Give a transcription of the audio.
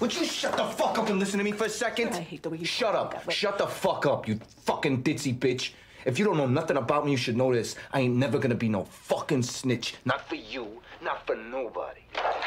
Would you shut the fuck up and listen to me for a second? I hate the way you Shut talk up. that way. Shut the fuck up, you fucking ditzy bitch. If you don't know nothing about me, you should know this. I ain't never gonna be no fucking snitch. Not for you, not for nobody.